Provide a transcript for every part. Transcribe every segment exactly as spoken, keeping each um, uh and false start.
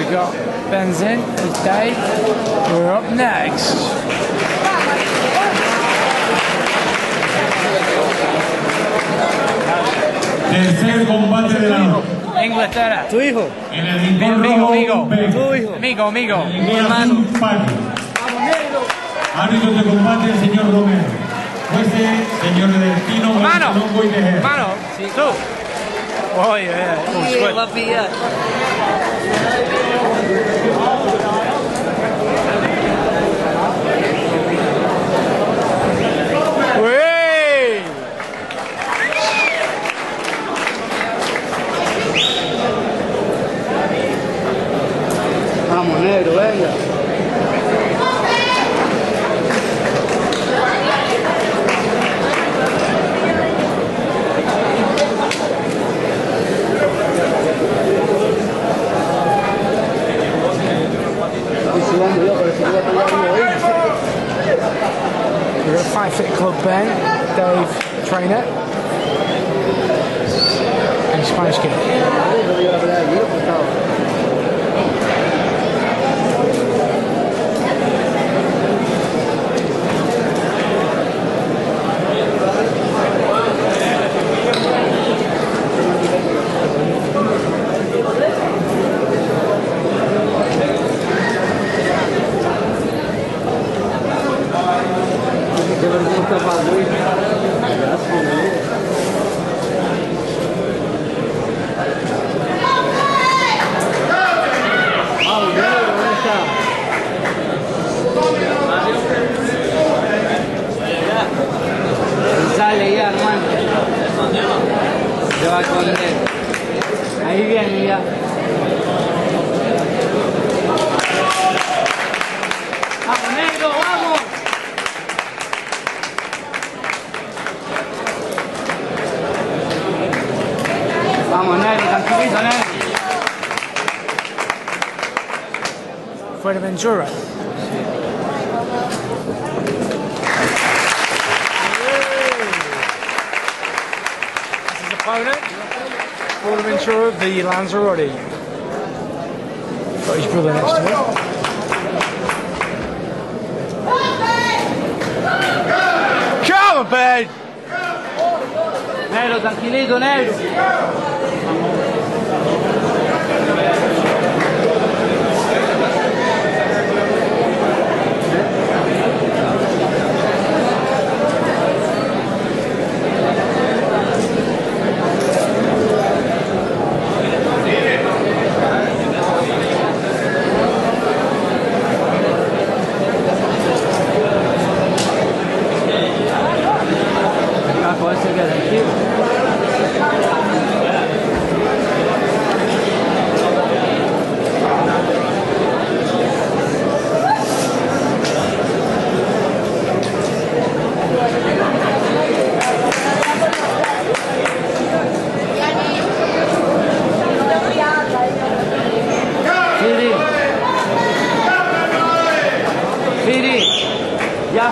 We've got Benzin with Dave. We're up next. Tercer combate de la noche. Inglaterra. Tu hijo. En el rincón Amigo, rojo, amigo. Ben. Tu hijo. Amigo, amigo. En el rincón azul, Paqui. Árbitros de combate, el señor Romero. Jueces, señor Delfino, Mano. Longo y Tejera. Mano. Tú. Oh, yeah. Oh, Sí, sweat. papi, ya. Uy. Vamos, negro, venga. Estoy sudando yo, pero si voy a pegar uno ahí. We've got Fight Fit Club Ben, Dave, trainer, and Spanish Kid. Yo voy a la pelea de hielo, por favor. Qué vergüenza para Luis. Vamos, negro, ¿dónde está? Sale ya, hermano. Se va a esconder. Ahí viene ya. Vamos, negro, vamos. Vamos, negro, tranquilito, negro. Fuerteventura. This is opponent. Fuerteventura v Lanzarote. Got his brother next to him. Come on, Ben! Negro, tranquilito, negro. Ah, puede ser que tranquilo. Firi. Firi. Ya.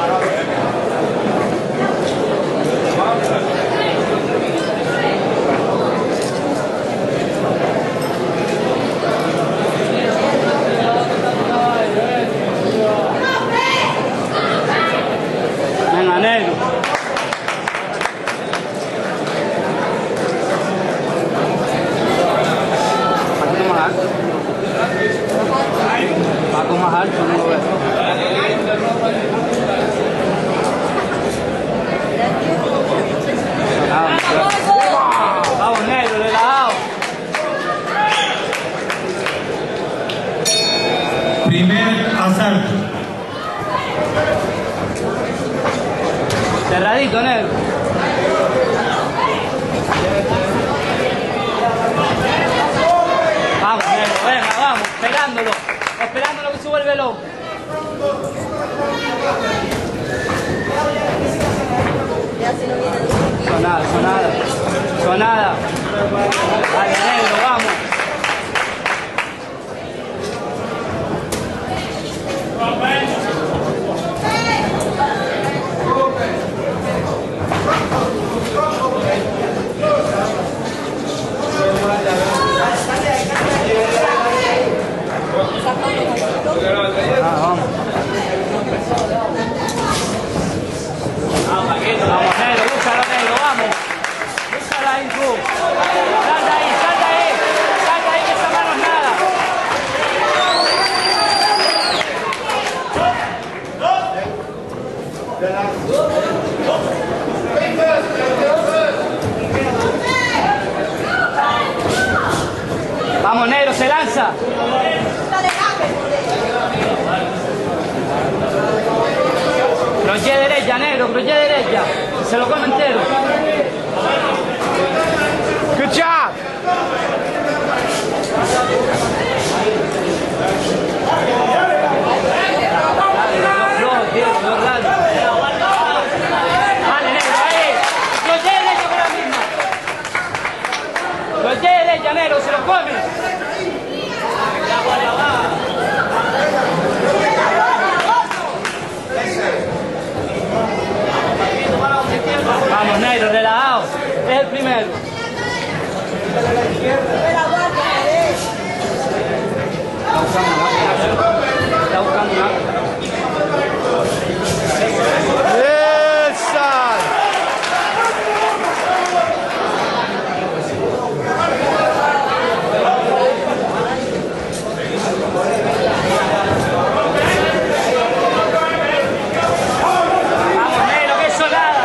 Venga, negro. Paco más alto. Paco más alto, no lo veo. Vamos, vamos, negro, relajado. Primer asalto. Cerradito, negro. Vamos, negro, venga, vamos, esperándolo. Esperándolo que se vuelve loco. Sonada, sonada. Sonada. Dale, negro, vamos. Esa. Crochet derecha, negro, crochet derecha. Se lo come entero. Good job. Vale, negro, ahí. Crochet derecha con la misma. Crochet derecha, negro, se lo come. Vamos, negro, relajado. Es el primero. Está buscando nada. Está buscando nada. Esa. Vamos, negro, que eso nada.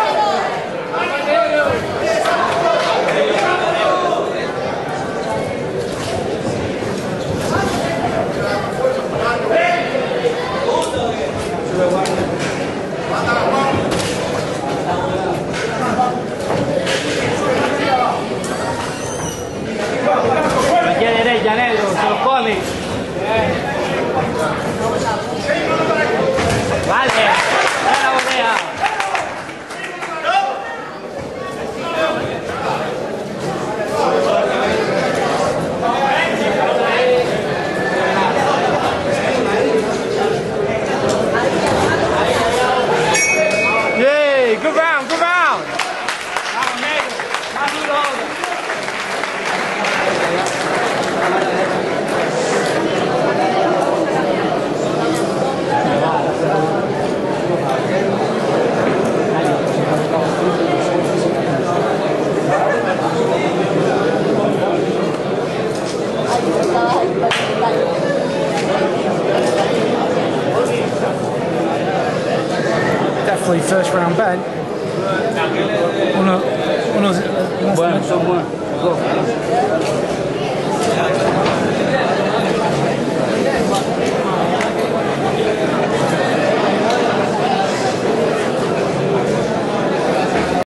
Crochet derecha, negro, se lo come. Vale, ya la botella. Yay, good round, good round. Vamos, negro, más duro ahora. Definitely first round Ben. Uno, uno, Bueno, son buenos. Dos.